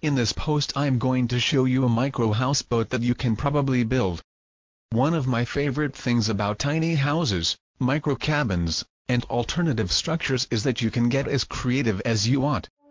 In this post I'm going to show you a micro houseboat that you can probably build. One of my favorite things about tiny houses, micro cabins, and alternative structures is that you can get as creative as you want.